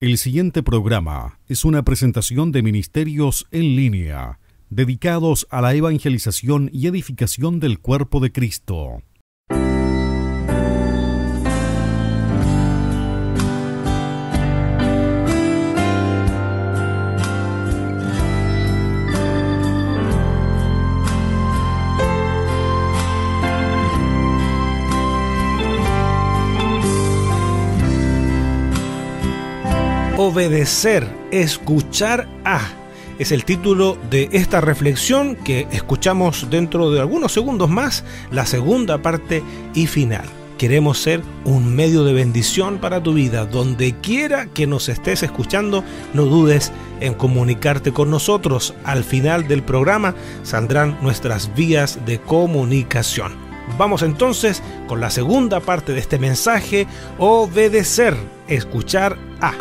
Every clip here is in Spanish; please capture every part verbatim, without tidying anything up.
El siguiente programa es una presentación de Ministerios en Línea, dedicados a la evangelización y edificación del cuerpo de Cristo. Obedecer, escuchar a, es el título de esta reflexión que escuchamos dentro de algunos segundos más, la segunda parte y final. Queremos ser un medio de bendición para tu vida. Donde quiera que nos estés escuchando, no dudes en comunicarte con nosotros. Al final del programa saldrán nuestras vías de comunicación. Vamos entonces con la segunda parte de este mensaje: obedecer, escuchar a.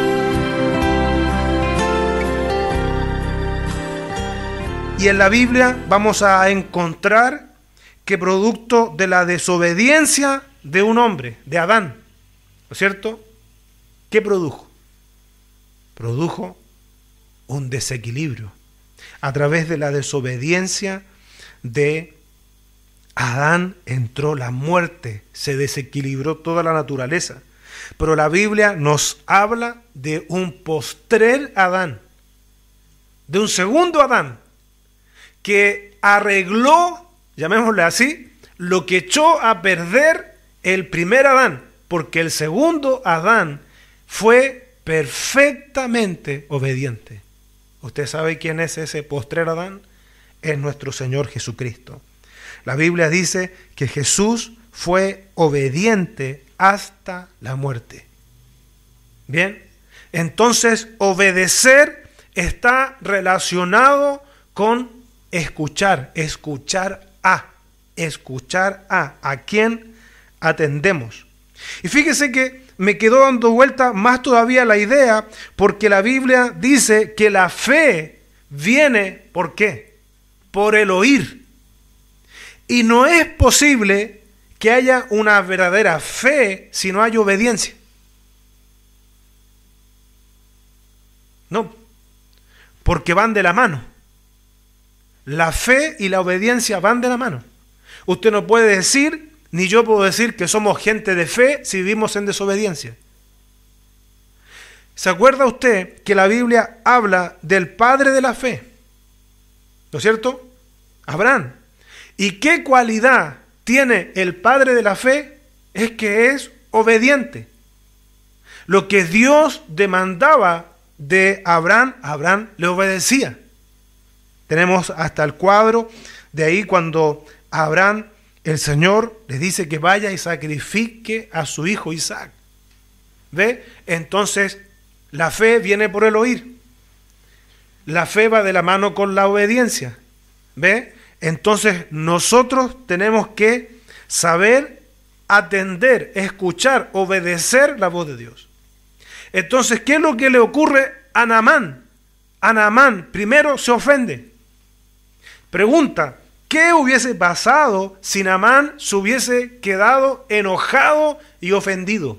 Y en la Biblia vamos a encontrar que producto de la desobediencia de un hombre, de Adán, ¿no es cierto? ¿Qué produjo? Produjo un desequilibrio. A través de la desobediencia de Adán entró la muerte, se desequilibró toda la naturaleza. Pero la Biblia nos habla de un postrer Adán, de un segundo Adán, que arregló, llamémosle así, lo que echó a perder el primer Adán, porque el segundo Adán fue perfectamente obediente. ¿Usted sabe quién es ese postrer Adán? Es nuestro Señor Jesucristo. La Biblia dice que Jesús fue obediente hasta la muerte. Bien, entonces obedecer está relacionado con escuchar, escuchar a, escuchar a, a quién atendemos. Y fíjese que me quedó dando vuelta más todavía la idea, porque la Biblia dice que la fe viene, ¿por qué? Por el oír. Y no es posible que haya una verdadera fe si no hay obediencia. No, porque van de la mano. La fe y la obediencia van de la mano. Usted no puede decir, ni yo puedo decir que somos gente de fe si vivimos en desobediencia. ¿Se acuerda usted que la Biblia habla del padre de la fe? ¿No es cierto? Abraham. ¿Y qué cualidad tiene el padre de la fe? Es que es obediente. Lo que Dios demandaba de Abraham, Abraham le obedecía. Tenemos hasta el cuadro de ahí cuando Abraham, el Señor, le dice que vaya y sacrifique a su hijo Isaac. ¿Ve? Entonces, la fe viene por el oír. La fe va de la mano con la obediencia. ¿Ve? Entonces, nosotros tenemos que saber atender, escuchar, obedecer la voz de Dios. Entonces, ¿qué es lo que le ocurre a Naamán? A Naamán primero se ofende. Pregunta, ¿qué hubiese pasado si Naamán se hubiese quedado enojado y ofendido?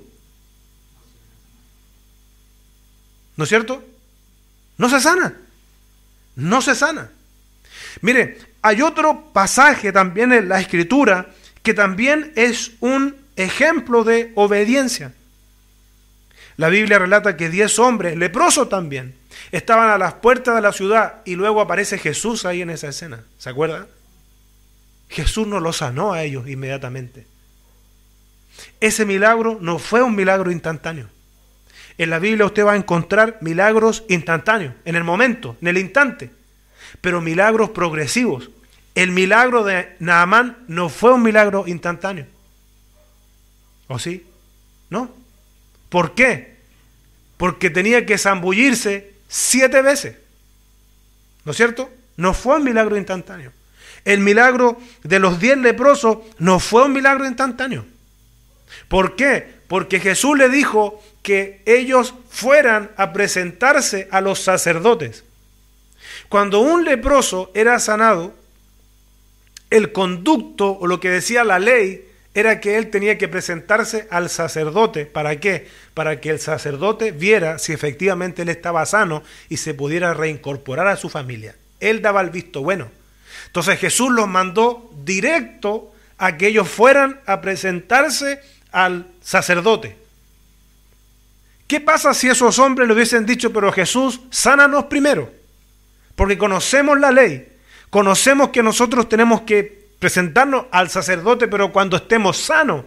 ¿No es cierto? No se sana. No se sana. Mire, hay otro pasaje también en la Escritura que también es un ejemplo de obediencia. La Biblia relata que diez hombres, leprosos también, estaban a las puertas de la ciudad y luego aparece Jesús ahí en esa escena. ¿Se acuerdan? Jesús no los sanó a ellos inmediatamente. Ese milagro no fue un milagro instantáneo. En la Biblia usted va a encontrar milagros instantáneos, en el momento, en el instante, pero milagros progresivos. El milagro de Naamán no fue un milagro instantáneo. ¿O sí? ¿No? ¿Por qué? Porque tenía que zambullirse siete veces. ¿No es cierto? No fue un milagro instantáneo. El milagro de los diez leprosos no fue un milagro instantáneo. ¿Por qué? Porque Jesús le dijo que ellos fueran a presentarse a los sacerdotes. Cuando un leproso era sanado, el conducto o lo que decía la ley era que él tenía que presentarse al sacerdote. ¿Para qué? Para que el sacerdote viera si efectivamente él estaba sano y se pudiera reincorporar a su familia. Él daba el visto bueno. Entonces Jesús los mandó directo a que ellos fueran a presentarse al sacerdote. ¿Qué pasa si esos hombres le hubiesen dicho, pero Jesús, sánanos primero? Porque conocemos la ley, conocemos que nosotros tenemos que presentarnos al sacerdote, pero cuando estemos sanos.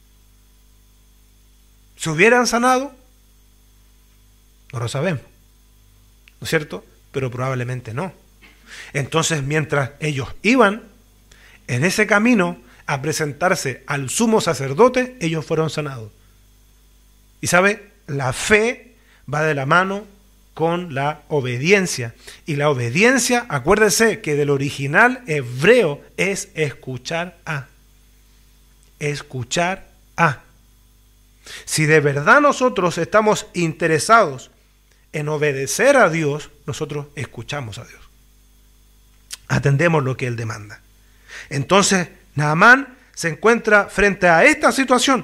¿Se hubieran sanado? No lo sabemos, ¿no es cierto? Pero probablemente no. Entonces, mientras ellos iban en ese camino a presentarse al sumo sacerdote, ellos fueron sanados. Y sabe, la fe va de la mano con la obediencia. Y la obediencia, acuérdese que del original hebreo es escuchar a. Escuchar a. Si de verdad nosotros estamos interesados en obedecer a Dios, nosotros escuchamos a Dios. Atendemos lo que Él demanda. Entonces, Naamán se encuentra frente a esta situación.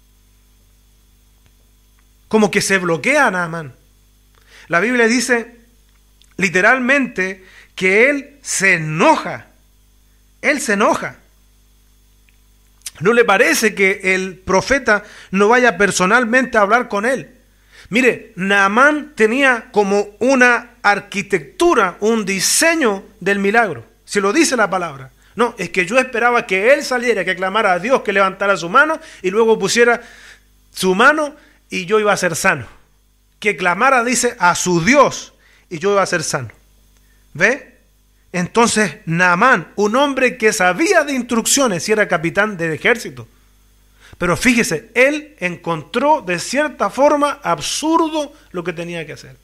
Como que se bloquea a Naamán. La Biblia dice literalmente que él se enoja. Él se enoja. ¿No le parece que el profeta no vaya personalmente a hablar con él? Mire, Naamán tenía como una arquitectura, un diseño del milagro. Se lo dice la palabra. No, es que yo esperaba que él saliera, que clamara a Dios, que levantara su mano y luego pusiera su mano y yo iba a ser sano. Que clamara, dice, a su Dios y yo iba a ser sano. ¿Ve? Entonces Naamán, un hombre que sabía de instrucciones y era capitán del ejército. Pero fíjese, él encontró de cierta forma absurdo lo que tenía que hacer.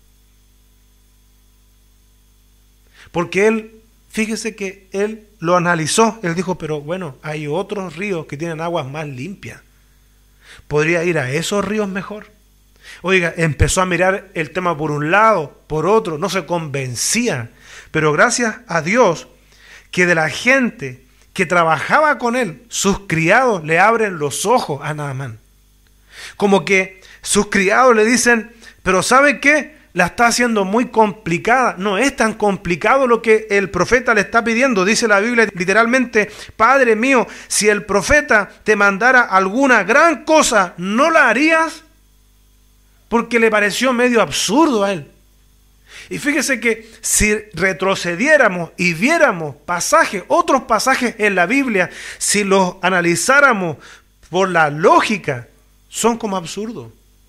Porque él, fíjese que él lo analizó. Él dijo, pero bueno, hay otros ríos que tienen aguas más limpias. ¿Podría ir a esos ríos mejor? Oiga, empezó a mirar el tema por un lado, por otro, no se convencía. Pero gracias a Dios que de la gente que trabajaba con él, sus criados le abren los ojos a Naamán. Como que sus criados le dicen, pero ¿sabe qué? La está haciendo muy complicada. No es tan complicado lo que el profeta le está pidiendo. Dice la Biblia literalmente, Padre mío, si el profeta te mandara alguna gran cosa, ¿no la harías? Porque le pareció medio absurdo a él. Y fíjese que si retrocediéramos y viéramos pasajes, otros pasajes en la Biblia, si los analizáramos por la lógica, son como absurdos.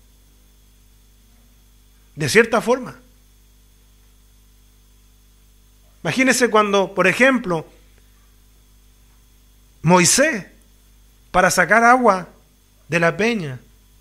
De cierta forma. Imagínese cuando, por ejemplo, Moisés, para sacar agua de la peña,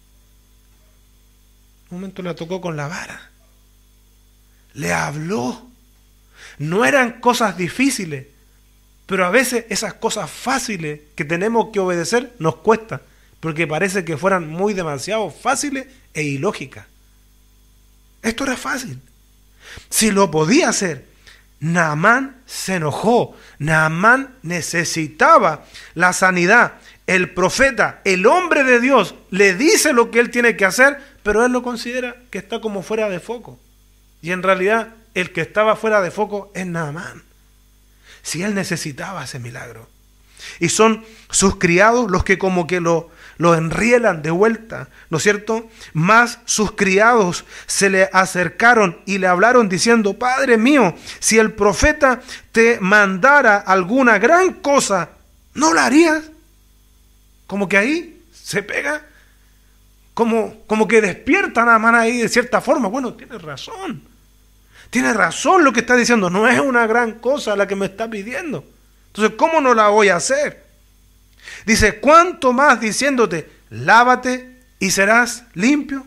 un momento la tocó con la vara. Le habló. No eran cosas difíciles, pero a veces esas cosas fáciles que tenemos que obedecer nos cuesta, porque parece que fueran muy demasiado fáciles e ilógicas. Esto era fácil. Si lo podía hacer, Naamán se enojó. Naamán necesitaba la sanidad. El profeta, el hombre de Dios, le dice lo que él tiene que hacer, pero él lo considera que está como fuera de foco. Y en realidad, el que estaba fuera de foco es Naamán. Si él necesitaba ese milagro. Y son sus criados los que como que lo, lo enrielan de vuelta, ¿no es cierto? Más sus criados se le acercaron y le hablaron diciendo, Padre mío, si el profeta te mandara alguna gran cosa, ¿no la harías? Como que ahí se pega, como, como que despierta Naamán ahí de cierta forma. Bueno, tiene razón, tiene razón lo que está diciendo, no es una gran cosa la que me está pidiendo. Entonces, ¿cómo no la voy a hacer? Dice, ¿cuánto más diciéndote, lávate y serás limpio?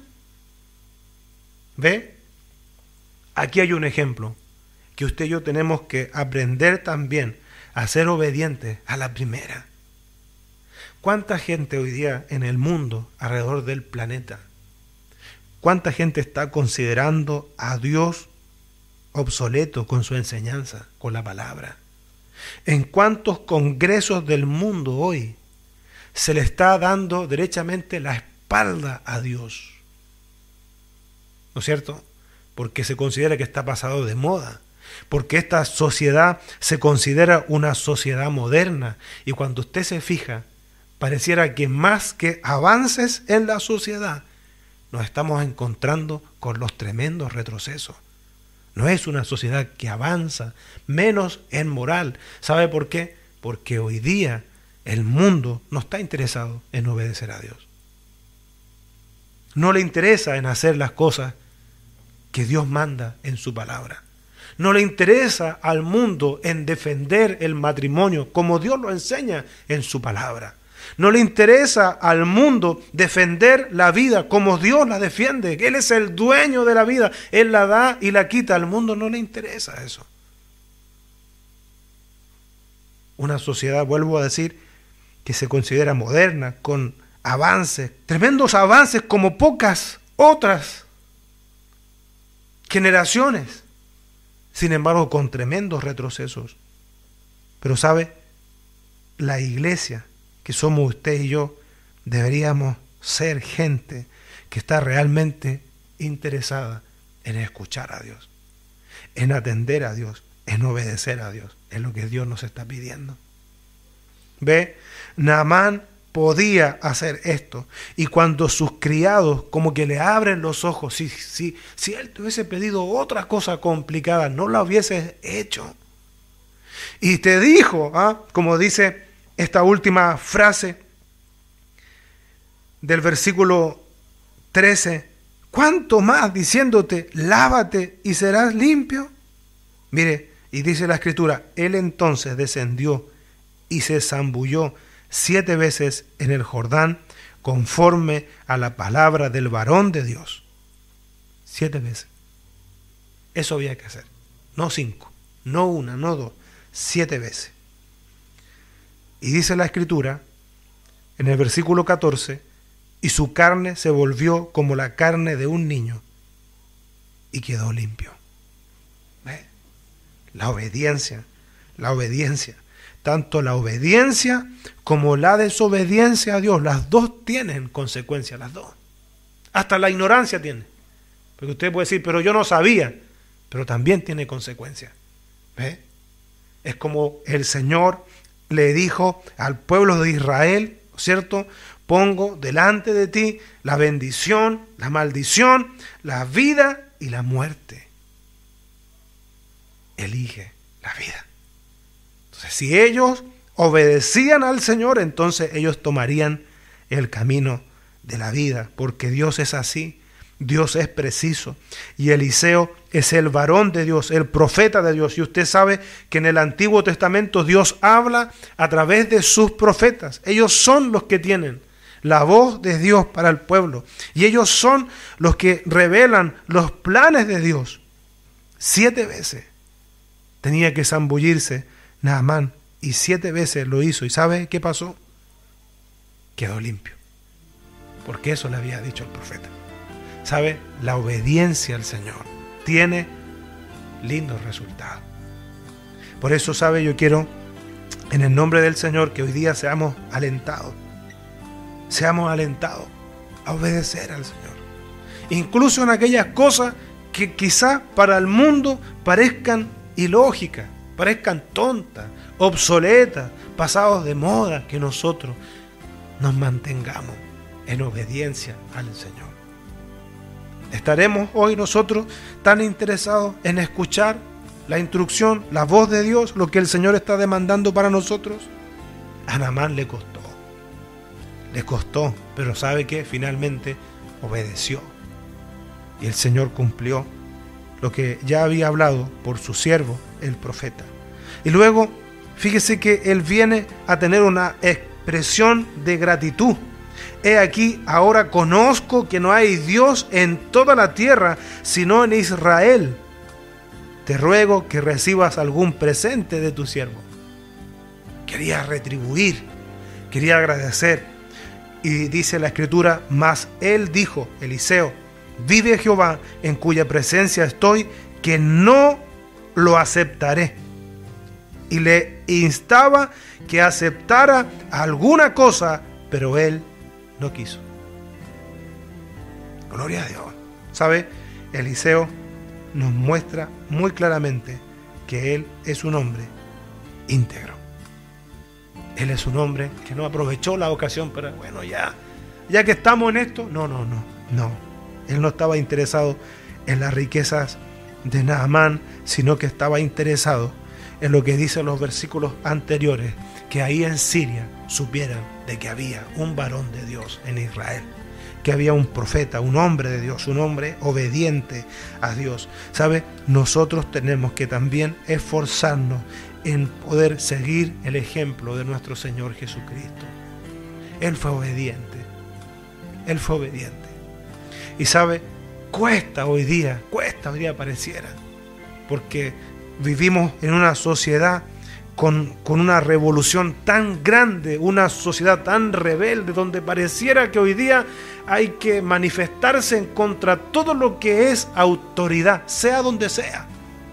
¿Ve? Aquí hay un ejemplo que usted y yo tenemos que aprender también a ser obedientes a la primera. ¿Cuánta gente hoy día en el mundo, alrededor del planeta, cuánta gente está considerando a Dios obsoleto con su enseñanza, con la palabra? ¿En cuántos congresos del mundo hoy se le está dando derechamente la espalda a Dios. ¿No es cierto? Porque se considera que está pasado de moda. Porque esta sociedad se considera una sociedad moderna. Y cuando usted se fija, pareciera que más que avances en la sociedad, nos estamos encontrando con los tremendos retrocesos. No es una sociedad que avanza, menos en moral. ¿Sabe por qué? Porque hoy día el mundo no está interesado en obedecer a Dios. No le interesa en hacer las cosas que Dios manda en su palabra. No le interesa al mundo en defender el matrimonio como Dios lo enseña en su palabra. No le interesa al mundo defender la vida como Dios la defiende. Él es el dueño de la vida. Él la da y la quita. Al mundo no le interesa eso. Una sociedad, vuelvo a decir, que se considera moderna, con avances, tremendos avances como pocas otras generaciones. Sin embargo, con tremendos retrocesos. Pero ¿sabe? La iglesia, que somos usted y yo, deberíamos ser gente que está realmente interesada en escuchar a Dios, en atender a Dios, en obedecer a Dios, es lo que Dios nos está pidiendo. ¿Ve? Naamán podía hacer esto, y cuando sus criados como que le abren los ojos, si, si, si él te hubiese pedido otra cosa complicada, no la hubiese hecho. Y te dijo, ¿ah? como dice esta última frase del versículo trece, ¿cuánto más diciéndote, lávate y serás limpio? Mire, y dice la escritura, él entonces descendió y se zambulló siete veces en el Jordán, conforme a la palabra del varón de Dios. Siete veces. Eso había que hacer. No cinco, no una, no dos, siete veces. Y dice la escritura, en el versículo catorce, y su carne se volvió como la carne de un niño, y quedó limpio. ¿Ve? La obediencia, la obediencia. Tanto la obediencia como la desobediencia a Dios, las dos tienen consecuencias, las dos. Hasta la ignorancia tiene. Porque usted puede decir, pero yo no sabía, pero también tiene consecuencias. ¿Ve? Es como el Señor le dijo al pueblo de Israel, ¿cierto? Pongo delante de ti la bendición, la maldición, la vida y la muerte. Elige la vida. Entonces, si ellos obedecían al Señor, entonces ellos tomarían el camino de la vida, porque Dios es así, Dios es preciso, y Eliseo es el varón de Dios, el profeta de Dios, y usted sabe que en el Antiguo Testamento Dios habla a través de sus profetas. Ellos son los que tienen la voz de Dios para el pueblo, y ellos son los que revelan los planes de Dios. Siete veces tenía que zambullirse Naamán, y siete veces lo hizo. ¿Y sabe qué pasó? Quedó limpio, porque eso le había dicho el profeta. ¿Sabe? La obediencia al Señor tiene lindos resultados. Por eso, ¿sabe? Yo quiero, en el nombre del Señor, que hoy día seamos alentados, seamos alentados a obedecer al Señor, incluso en aquellas cosas que quizás para el mundo parezcan ilógicas, parezcan tontas, obsoletas, pasados de moda, que nosotros nos mantengamos en obediencia al Señor. ¿Estaremos hoy nosotros tan interesados en escuchar la instrucción, la voz de Dios, lo que el Señor está demandando para nosotros? A Naamán le costó, le costó, pero ¿sabe qué? Finalmente obedeció, y el Señor cumplió lo que ya había hablado por su siervo, el profeta. Y luego, fíjese que él viene a tener una expresión de gratitud. He aquí, ahora conozco que no hay Dios en toda la tierra, sino en Israel. Te ruego que recibas algún presente de tu siervo. Quería retribuir, quería agradecer. Y dice la escritura, mas él dijo, Eliseo, vive Jehová, en cuya presencia estoy, que no lo aceptaré. Y le instaba que aceptara alguna cosa pero él no quiso. Gloria a Dios. ¿Sabe? Eliseo nos muestra muy claramente que él es un hombre íntegro. Él es un hombre que no aprovechó la ocasión para, bueno, ya, ya que estamos en esto. No, no, no, no. Él no estaba interesado en las riquezas de Naamán, sino que estaba interesado en lo que dicen los versículos anteriores, que ahí en Siria supieran de que había un varón de Dios en Israel, que había un profeta, un hombre de Dios, un hombre obediente a Dios. ¿Sabe? Nosotros tenemos que también esforzarnos en poder seguir el ejemplo de nuestro Señor Jesucristo. Él fue obediente. Él fue obediente. Y sabe, cuesta hoy día, cuesta hoy día pareciera, porque vivimos en una sociedad con, con una revolución tan grande, una sociedad tan rebelde, donde pareciera que hoy día hay que manifestarse en contra de todo lo que es autoridad, sea donde sea.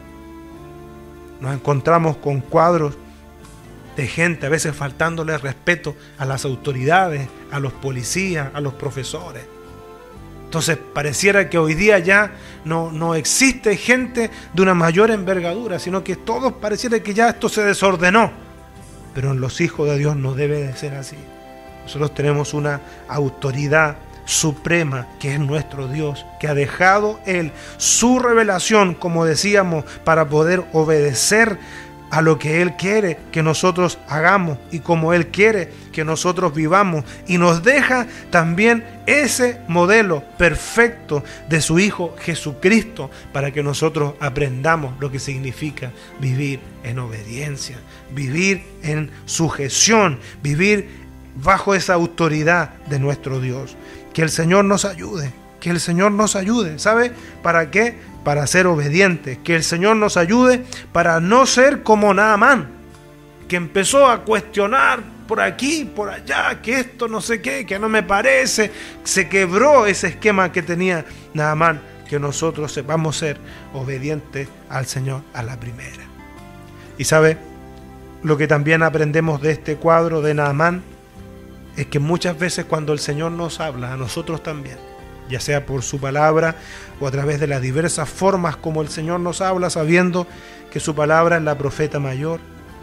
Nos encontramos con cuadros de gente a veces faltándole respeto a las autoridades, a los policías, a los profesores. Entonces pareciera que hoy día ya no, no existe gente de una mayor envergadura, sino que todos pareciera que ya esto se desordenó. Pero en los hijos de Dios no debe de ser así. Nosotros tenemos una autoridad suprema que es nuestro Dios, que ha dejado Él su revelación, como decíamos, para poder obedecer a lo que Él quiere que nosotros hagamos y como Él quiere que nosotros vivamos, y nos deja también ese modelo perfecto de su Hijo Jesucristo para que nosotros aprendamos lo que significa vivir en obediencia, vivir en sujeción, vivir bajo esa autoridad de nuestro Dios. Que el Señor nos ayude, que el Señor nos ayude. ¿Sabe para qué? Para ser obedientes. Que el Señor nos ayude para no ser como Naamán, que empezó a cuestionar por aquí, por allá, que esto no sé qué, que no me parece. Se quebró ese esquema que tenía Naamán. Que nosotros sepamos ser obedientes al Señor a la primera. Y ¿sabe? Lo que también aprendemos de este cuadro de Naamán es que muchas veces cuando el Señor nos habla, a nosotros también, ya sea por su palabra o a través de las diversas formas como el Señor nos habla, sabiendo que su palabra es la profeta mayor,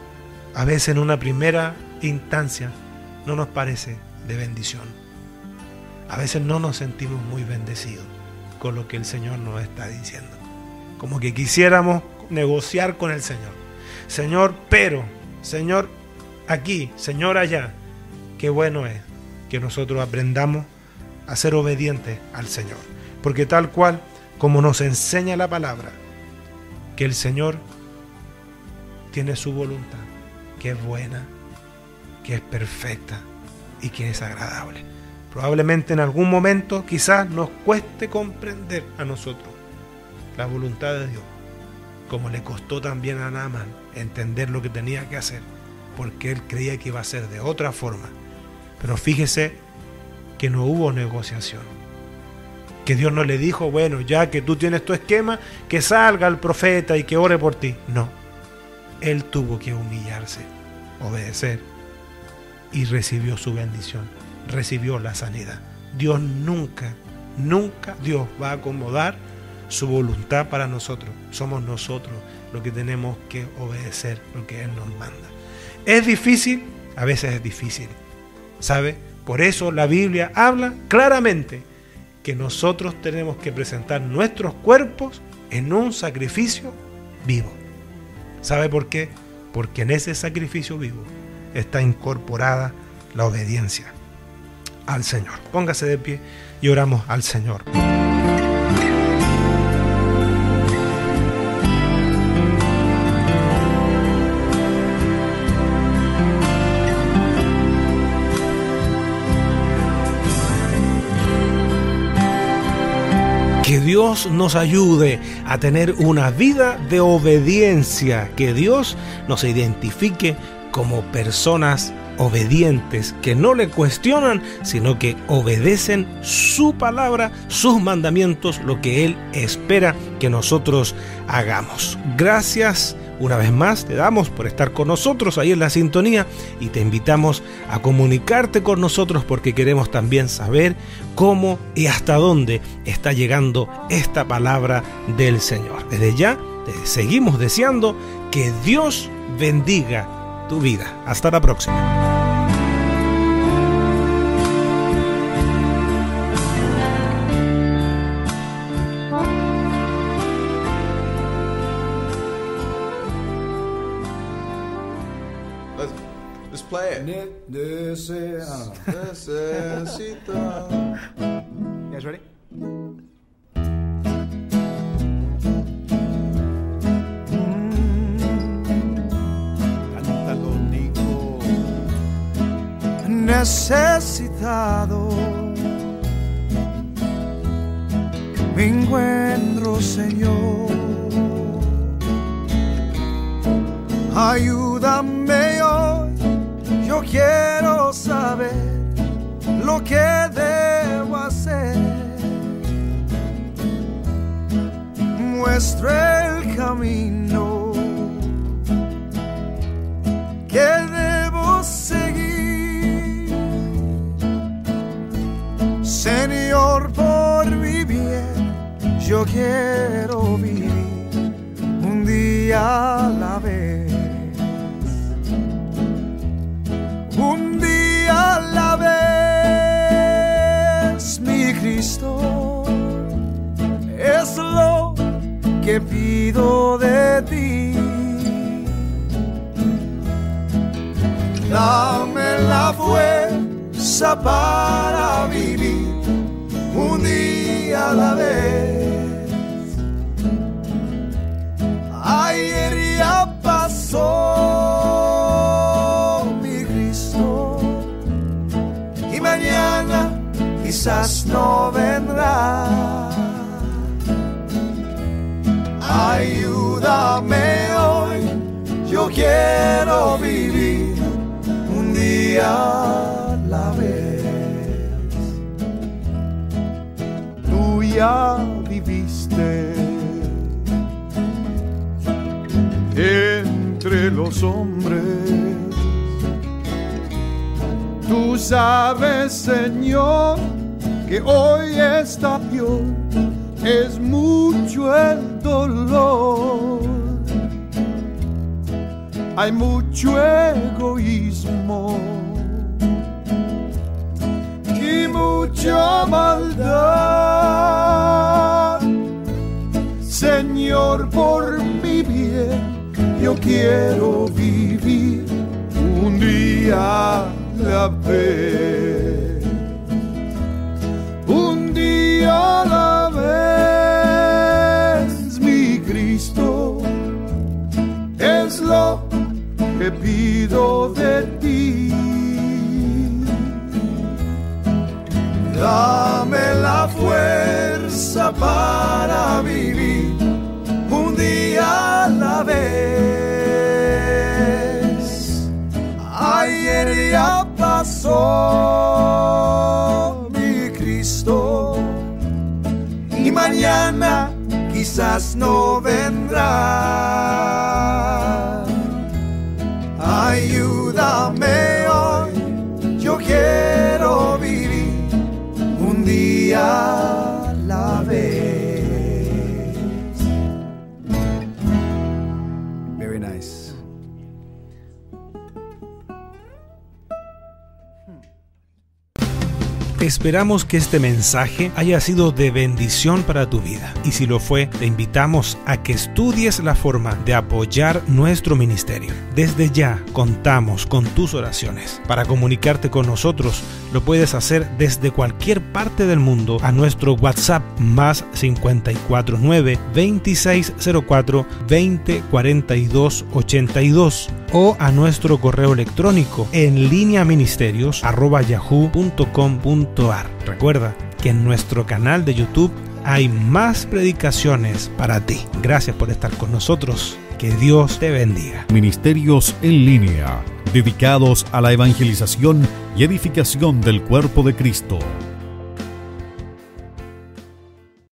a veces en una primera instancia no nos parece de bendición. A veces no nos sentimos muy bendecidos con lo que el Señor nos está diciendo. Como que quisiéramos negociar con el Señor. Señor, pero, Señor aquí, Señor allá. Qué bueno es que nosotros aprendamos a ser obedientes al Señor. Porque tal cual como nos enseña la palabra, que el Señor tiene su voluntad, que es buena, que es perfecta y que es agradable. Probablemente en algún momento quizás nos cueste comprender a nosotros la voluntad de Dios, como le costó también a Naamán entender lo que tenía que hacer, porque él creía que iba a ser de otra forma. Pero fíjese que no hubo negociación. Que Dios no le dijo, bueno, ya que tú tienes tu esquema, que salga el profeta y que ore por ti. No. Él tuvo que humillarse, obedecer, y recibió su bendición, recibió la sanidad. Dios nunca, nunca Dios va a acomodar su voluntad para nosotros. Somos nosotros los que tenemos que obedecer lo que Él nos manda. ¿Es difícil? A veces es difícil. ¿Sabe? Por eso la Biblia habla claramente que nosotros tenemos que presentar nuestros cuerpos en un sacrificio vivo. ¿Sabe por qué? Porque en ese sacrificio vivo está incorporada la obediencia al Señor. Póngase de pie y oramos al Señor. Que Dios nos ayude a tener una vida de obediencia, que Dios nos identifique como personas obedientes, que no le cuestionan, sino que obedecen su palabra, sus mandamientos, lo que Él espera que nosotros hagamos. Gracias una vez más te damos por estar con nosotros ahí en la sintonía y te invitamos a comunicarte con nosotros porque queremos también saber cómo y hasta dónde está llegando esta palabra del Señor. Desde ya te seguimos deseando que Dios bendiga tu vida. Hasta la próxima. Play it. Necesita. You guys ready? Cántalo, Nico. Necesitado me encuentro, Señor. Ayúdame hoy. Yo quiero saber lo que debo hacer. Muestra el camino que debo seguir. Señor, por mi bien, yo quiero vivir un día a la vez. Un día a la vez, mi Cristo, es lo que pido de ti. Dame la fuerza para vivir un día a la vez. Ayer ya pasó. Quizás no vendrá. Ayúdame hoy, yo quiero vivir un día a la vez. Tú ya viviste entre los hombres. Tú sabes, Señor, que hoy está peor, es mucho el dolor. Hay mucho egoísmo y mucha maldad. Señor, por mi bien, yo quiero vivir un día a la vez. Un día a la vez, mi Cristo, es lo que pido de ti. Dame la fuerza para vivir un día a la vez. Ayer ya pasó, mi Cristo, y mañana quizás no vendrá. Ayúdame hoy, yo quiero vivir un día a la vez. Very nice. Esperamos que este mensaje haya sido de bendición para tu vida. Y si lo fue, te invitamos a que estudies la forma de apoyar nuestro ministerio. Desde ya contamos con tus oraciones. Para comunicarte con nosotros, lo puedes hacer desde cualquier parte del mundo a nuestro WhatsApp más cincuenta y cuatro nueve, veintiséis cero cuatro, veinte cuarenta y dos ochenta y dos o a nuestro correo electrónico en línea ministerios arroba yahoo punto com punto ar. Recuerda que en nuestro canal de YouTube hay más predicaciones para ti. Gracias por estar con nosotros. Que Dios te bendiga. Ministerios en línea, dedicados a la evangelización y edificación del cuerpo de Cristo.